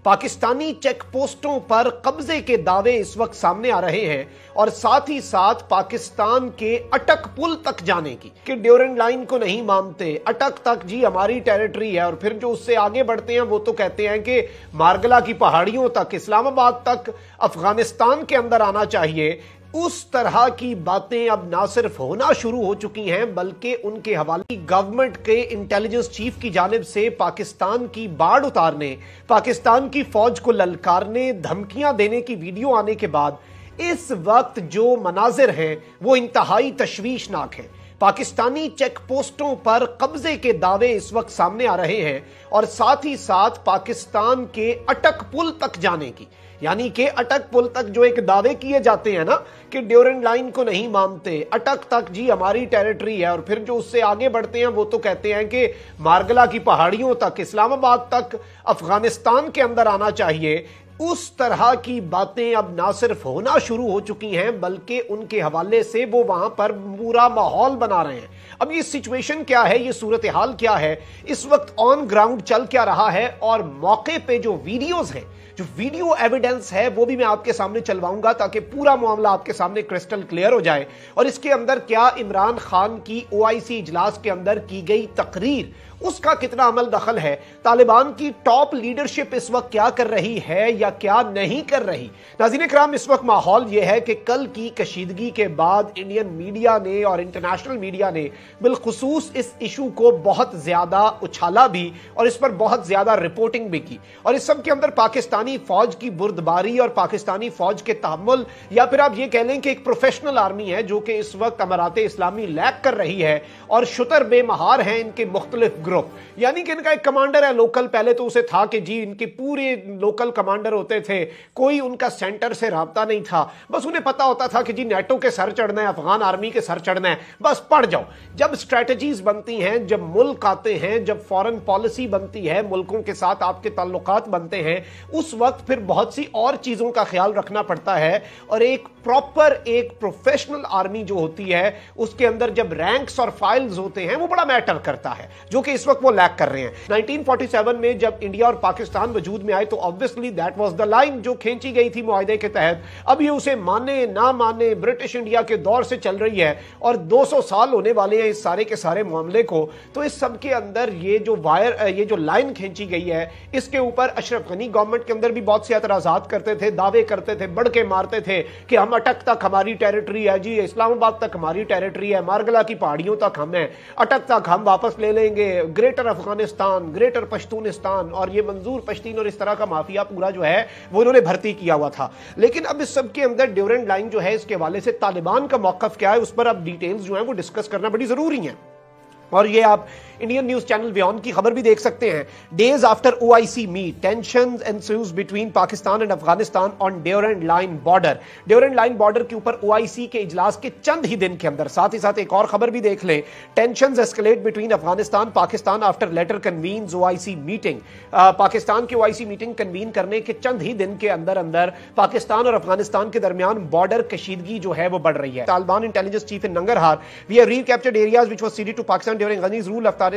Pakistani check पोस्टों पर कब्जे के दावे इस वक्त सामने आ रहे हैं और साथ ही साथ पाकिस्तान के अटक पुल तक जाने की कि ड्यूरेंड लाइन को नहीं मानते, अटक तक जी हमारी टेरिटरी है। और फिर जो उससे आगे बढ़ते हैं वो तो कहते हैं कि मारगला की पहाड़ियों तक, इस्लामाबाद तक, अफगानिस्तान के अंदर आना चाहिए। उस तरह की बातें अब ना सिर्फ होना शुरू हो चुकी हैं बल्कि उनके हवाले गवर्नमेंट के इंटेलिजेंस चीफ की जानिब से पाकिस्तान की बाढ़ उतारने, पाकिस्तान की फौज को ललकारने, धमकियां देने की वीडियो आने के बाद इस वक्त जो मनाजिर हैं वो इंतहाई तशवीशनाक हैं। पाकिस्तानी चेक पोस्टों पर कब्जे के दावे इस वक्त सामने आ रहे हैं और साथ ही साथ पाकिस्तान के अटक पुल तक जाने की, यानी कि अटक पुल तक जो एक दावे किए जाते हैं ना कि ड्यूरेंड लाइन को नहीं मानते, अटक तक जी हमारी टेरिटरी है। और फिर जो उससे आगे बढ़ते हैं वो तो कहते हैं कि मारगला की पहाड़ियों तक, इस्लामाबाद तक, अफगानिस्तान के अंदर आना चाहिए। उस तरह की बातें अब ना सिर्फ होना शुरू हो चुकी हैं बल्कि उनके हवाले से वो वहां पर पूरा माहौल बना रहे हैं। अब ये सिचुएशन क्या है, ये सूरत हाल क्या है, इस वक्त ऑन ग्राउंड चल क्या रहा है और मौके पे जो वीडियोस हैं, जो वीडियो एविडेंस है वो भी मैं आपके सामने चलवाऊंगा ताकि पूरा मामला आपके सामने क्रिस्टल क्लियर हो जाए। और इसके अंदर क्या इमरान खान की ओआईसी इजलास के अंदर की गई तकरीर, उसका कितना अमल दखल है, तालिबान की टॉप लीडरशिप इस वक्त क्या कर रही है या क्या नहीं कर रही। नाज़रीन इकराम, इस वक्त माहौल यह है कि कल की कशीदगी के बाद इंडियन मीडिया ने और इंटरनेशनल मीडिया ने बिलखुसूस इस इशू को बहुत ज्यादा उछाला भी और इस पर बहुत ज्यादा रिपोर्टिंग भी की। और इस सब के अंदर पाकिस्तानी फौज की बुर्दबारी और पाकिस्तानी फौज के तहम्मुल, या फिर आप ये कह लें कि एक प्रोफेशनल आर्मी है जो कि इस वक्त अमारात इस्लामी लैग कर रही है और शुतर बेमहार हैं इनके मुख्तलिफ ग्रुप। यानी कि इनका एक कमांडर है लोकल, पहले तो उसे था कि जी इनके पूरे लोकल कमांडर होते थे, कोई उनका सेंटर से राब्ता नहीं था, बस उन्हें पता होता था कि जी नेटो के सर चढ़ना है, अफगान आर्मी के सर चढ़ना है, बस पढ़ जाओ। जब स्ट्रेटजीज बनती हैं, जब मुल्क आते हैं, जब फॉरेन पॉलिसी बनती है, मुल्कों के साथ आपके ताल्लुकात बनते हैं, उस वक्त फिर बहुत सी और चीजों का ख्याल रखना पड़ता है। और एक प्रॉपर एक प्रोफेशनल आर्मी जो होती है उसके अंदर जब रैंक्स और फाइल्स होते हैं वो बड़ा मैटर करता है, जो कि इस वक्त वो लैक कर रहे हैं। 1947 में जब इंडिया और पाकिस्तान वजूद में आए तो obviously that was the line जो खींची गई थी मुआहदे के तहत। अब ये उसे माने ना माने, ब्रिटिश इंडिया के दौर से चल रही है और 200 साल होने वाले हैं इस सारे के सारे मामले को। तो इस सब के अंदर ये जो लाइन खींची गई है, इसके ऊपर अशरफ गनी गवर्नमेंट के अंदर भी बहुत से एतराजात करते थे, दावे करते थे, बढ़ के मारते थे कि हम अटक तक हमारी टेरिटरी है जी, इस्लामाबाद तक हमारी टेरिटरी है, मारगला की पहाड़ियों तक हम हैं, अटक तक हम वापस ले लेंगे, ग्रेटर अफगानिस्तान, ग्रेटर पश्तूनिस्तान, और ये मंजूर पश्तीन और इस तरह का माफिया पूरा जो है वो इन्होंने भर्ती किया हुआ था। लेकिन अब इस सब के अंदर ड्यूरेंड लाइन जो है इसके हवाले से तालिबान का मौकफ क्या है, उस पर अब डिटेल्स जो है वो डिस्कस करना बड़ी जरूरी है। और ये आप इंडियन न्यूज चैनल बियॉन्ड की खबर भी देख सकते हैं। Days after OIC meet, tensions ensues between Pakistan and Afghanistan on Durand line border. Durand line border के ऊपर ओआईसी के इजलास के चंद ही दिन के अंदर, साथ ही साथ एक और खबर भी देख लें, tensions escalate between Afghanistan Pakistan after later convenes OIC meeting. Pakistan की ओआईसी मीटिंग कन्वीन करने के चंद ही दिन के अंदर अंदर पाकिस्तान और अफगानिस्तान के दरमियान बॉर्डर कशीदगी जो है वो बढ़ रही है। Taliban intelligence chief in Nangarhar, we have recaptured areas which was ceded to Pakistan during Ghani's rule of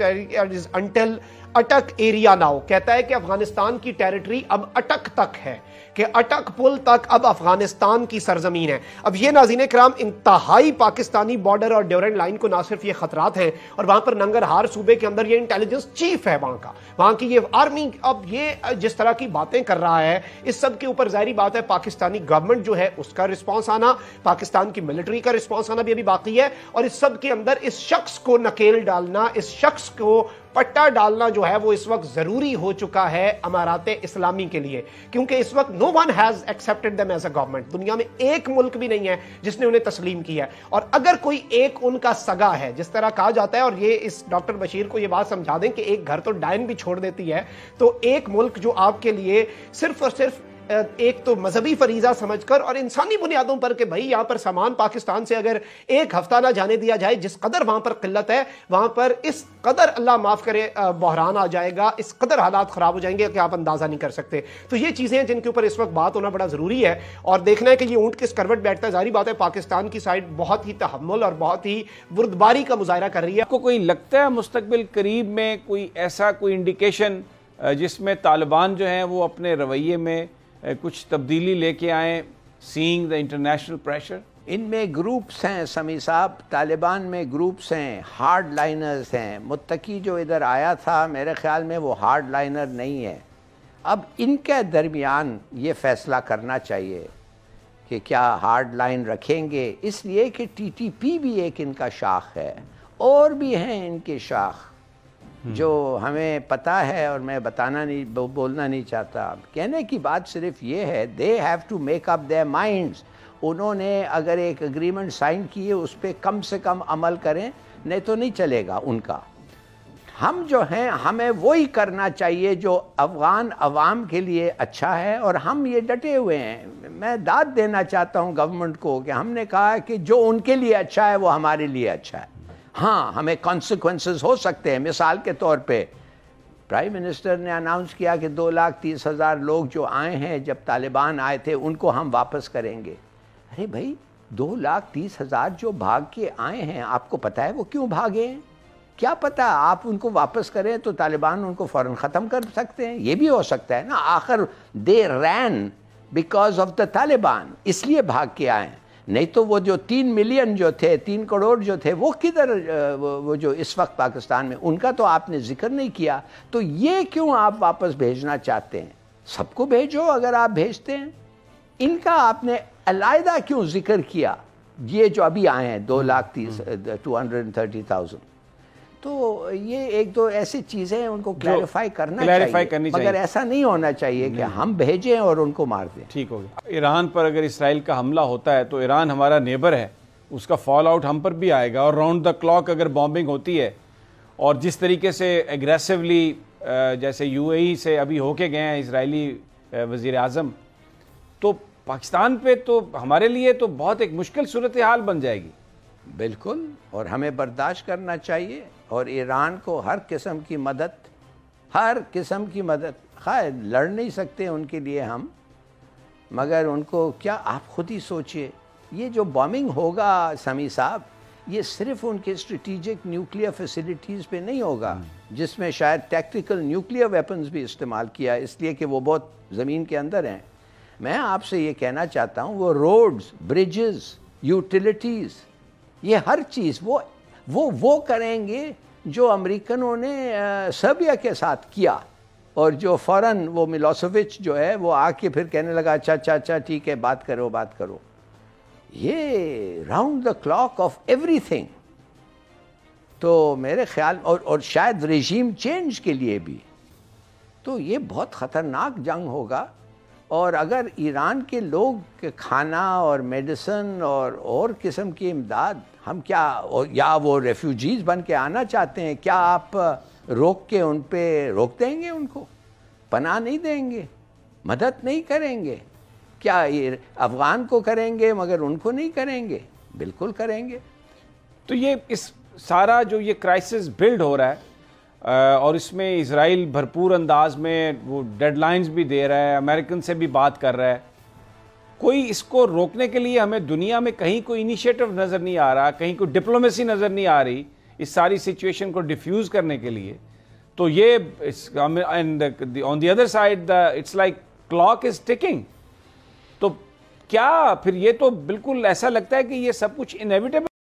until Attock area now. कहता है कि अफगानिस्तान की टेरिटरी अब अटक तक है, कि अटक पुल तक अब अफगानिस्तान की सरजमीन है। अब ये नाज़रीन इकराम इंतहाई पाकिस्तानी बॉर्डर और ड्यूरेंड लाइन को ना सिर्फ ये खतरात हैं, और वहां पर नंगरहार सूबे के अंदर ये इंटेलिजेंस चीफ है वहां की ये आर्मी, अब ये जिस तरह की बातें कर रहा है, इस सब के ऊपर जाहिर बात है पाकिस्तानी गवर्नमेंट जो है उसका रिस्पॉन्स आना, पाकिस्तान की मिलिट्री का रिस्पॉन्स आना भी अभी बाकी है। और इस सब के अंदर इस शख्स को नकेल डालना, इस शख्स को पट्टा डालना जो है वो इस वक्त जरूरी हो चुका है अमारात इस्लामी के लिए, क्योंकि इस वक्त no one has accepted them as a government. दुनिया में एक मुल्क भी नहीं है जिसने उन्हें तस्लीम किया है। और अगर कोई एक उनका सगा है, जिस तरह कहा जाता है, और ये इस डॉक्टर बशीर को ये बात समझा दें कि एक घर तो डायन भी छोड़ देती है, तो एक मुल्क जो आपके लिए सिर्फ और सिर्फ एक तो मजहबी फरीजा समझकर और इंसानी बुनियादों पर कि भाई यहां पर सामान पाकिस्तान से अगर एक हफ्ता ना जाने दिया जाए, जिस कदर वहां पर किल्लत है, वहां पर इस कदर अल्लाह माफ करे बहरान आ जाएगा, इस कदर हालात खराब हो जाएंगे कि आप अंदाजा नहीं कर सकते। तो ये चीजें हैं जिनके ऊपर इस वक्त बात होना बड़ा जरूरी है और देखना है कि ये ऊंट किस करवट बैठता है। जाहिर बात है पाकिस्तान की साइड बहुत ही तहम्मुल और बहुत ही बुर्दबारी का मुजाहरा कर रही है। आपको कोई लगता है मुस्तकबिल करीब में कोई ऐसा कोई इंडिकेशन جس میں طالبان جو ہیں وہ اپنے رویے میں کچھ تبدیلی لے کے آئیں سینگ دا انٹرنیشنل پریشر؟ ان میں گروپس ہیں سمیع صاحب، طالبان میں گروپس ہیں، ہارڈ لائنرز ہیں۔ متقی جو ادھر آیا تھا میرے خیال میں وہ ہارڈ لائنر نہیں ہے۔ اب ان کے درمیان یہ فیصلہ کرنا چاہیے کہ کیا ہارڈ لائن رکھیں گے، اس لیے کہ ٹی ٹی پی بھی ایک ان کا شاخ ہے، اور بھی ہیں ان کے شاخ جو ہمیں پتہ ہے اور میں بولنا نہیں چاہتا۔ کہنے کی بات صرف یہ ہے they have to make up their minds۔ انہوں نے اگر ایک اگریمنٹ سائن کی ہے اس پہ کم سے کم عمل کریں، نہیں تو نہیں چلے گا ان کا۔ ہم جو ہیں ہمیں وہی کرنا چاہیے جو افغان عوام کے لیے اچھا ہے، اور ہم یہ ڈٹے ہوئے ہیں۔ میں داد دینا چاہتا ہوں گورنمنٹ کو کہ ہم نے کہا کہ جو ان کے لیے اچھا ہے وہ ہمارے لیے اچھا ہے۔ ہاں ہمیں کانسیکوینسز ہو سکتے ہیں، مثال کے طور پہ پرائم منسٹر نے اناؤنس کیا کہ 2,30,000 لوگ جو آئے ہیں جب طالبان آئے تھے ان کو ہم واپس کریں گے۔ ارے بھائی 2,30,000 جو بھاگ کے آئے ہیں، آپ کو پتہ ہے وہ کیوں بھاگے ہیں؟ کیا پتہ آپ ان کو واپس کریں تو طالبان ان کو فوراً ختم کر سکتے ہیں، یہ بھی ہو سکتا ہے نا۔ آخر they ran because of the Taliban, اس لیے بھاگ کے آئے ہیں، نہیں تو وہ جو 3 ملین جو تھے، 3 کروڑ جو تھے، وہ کدھر وہ جو اس وقت پاکستان میں، ان کا تو آپ نے ذکر نہیں کیا۔ تو یہ کیوں آپ واپس بھیجنا چاہتے ہیں؟ سب کو بھیجو اگر آپ بھیجتے ہیں، ان کا آپ نے علیحدہ کیوں ذکر کیا؟ یہ جو ابھی آئے ہیں 2,30,000، تو یہ ایک دو ایسی چیزیں ہیں ان کو کلیریفائی کرنا چاہیے، مگر ایسا نہیں ہونا چاہیے کہ ہم بھیجیں اور ان کو مار دیں۔ ٹھیک ہو گیا۔ ایران پر اگر اسرائیل کا حملہ ہوتا ہے تو ایران ہمارا نیبر ہے، اس کا فال آؤٹ ہم پر بھی آئے گا، اور راؤنڈ دا کلاک اگر بامبنگ ہوتی ہے اور جس طریقے سے ایگریسولی جیسے یو اے ای سے ابھی ہو کے گئے ہیں اسرائیلی وزیر اعظم، تو پاکستان پہ تو ہمارے لیے تو بہت ایک مشکل صورتحال بن جائے گی۔ بالکل، اور ہمیں برداشت کرنا چاہیے، اور ایران کو ہر قسم کی مدد، خیر لڑ نہیں سکتے ان کے لیے ہم، مگر ان کو کیا، آپ خود ہی سوچئے یہ جو بامبنگ ہوگا سمیع صاحب، یہ صرف ان کے اسٹریٹیجک نیوکلیئر فیسلٹیز پہ نہیں ہوگا، جس میں شاید ٹیکٹیکل نیوکلیئر ویپنز بھی استعمال کیا، اس لیے کہ وہ بہت زمین کے اندر ہیں۔ میں آپ سے یہ کہنا چاہتا ہوں وہ روڈز، بریجز، یوٹیلیٹیز، یہ ہر چیز وہ کریں گے جو امریکنوں نے سربیا کے ساتھ کیا، اور جو فوراً وہ ملوسیوچ جو ہے وہ آ کے پھر کہنے لگا اچھا ٹھیک ہے بات کرو۔ یہ راؤنڈ دا کلاک آف ایوری تھنگ، تو میرے خیال اور شاید ریجیم چینج کے لیے بھی، تو یہ بہت خطرناک جنگ ہوگا۔ اور اگر ایران کے لوگ کھانا اور میڈیسن اور قسم کی امداد، ہم کیا، یا وہ ریفیوجیز بن کے آنا چاہتے ہیں، کیا آپ روک کے ان پہ روک دیں گے؟ ان کو پناہ نہیں دیں گے، مدد نہیں کریں گے؟ کیا یہ افغان کو کریں گے مگر ان کو نہیں کریں گے؟ بالکل کریں گے۔ تو یہ اس سارا جو یہ کرائسس بلڈ ہو رہا ہے، اور اس میں اسرائیل بھرپور انداز میں وہ ڈیڈ لائنز بھی دے رہا ہے، امریکن سے بھی بات کر رہا ہے، کوئی اس کو روکنے کے لیے ہمیں دنیا میں کہیں کوئی انیشیٹو نظر نہیں آ رہا، کہیں کوئی ڈپلومیسی نظر نہیں آ رہی اس ساری سچویشن کو ڈیفیوز کرنے کے لیے۔ تو یہ on the other side it's like clock is ticking. تو کیا پھر یہ تو بالکل ایسا لگتا ہے کہ یہ سب کچھ انیویٹیبل